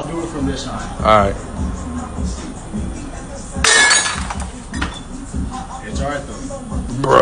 I'll do it from this side. All right. It's all right though. Bro.